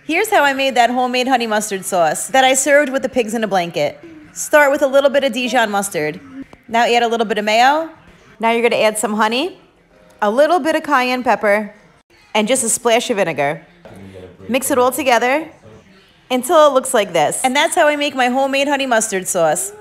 Here's how I made that homemade honey mustard sauce that I served with the pigs in a blanket. Start with a little bit of Dijon mustard. Now add a little bit of mayo. Now you're gonna add some honey, a little bit of cayenne pepper, and just a splash of vinegar. Mix it all together until it looks like this. And that's how I make my homemade honey mustard sauce.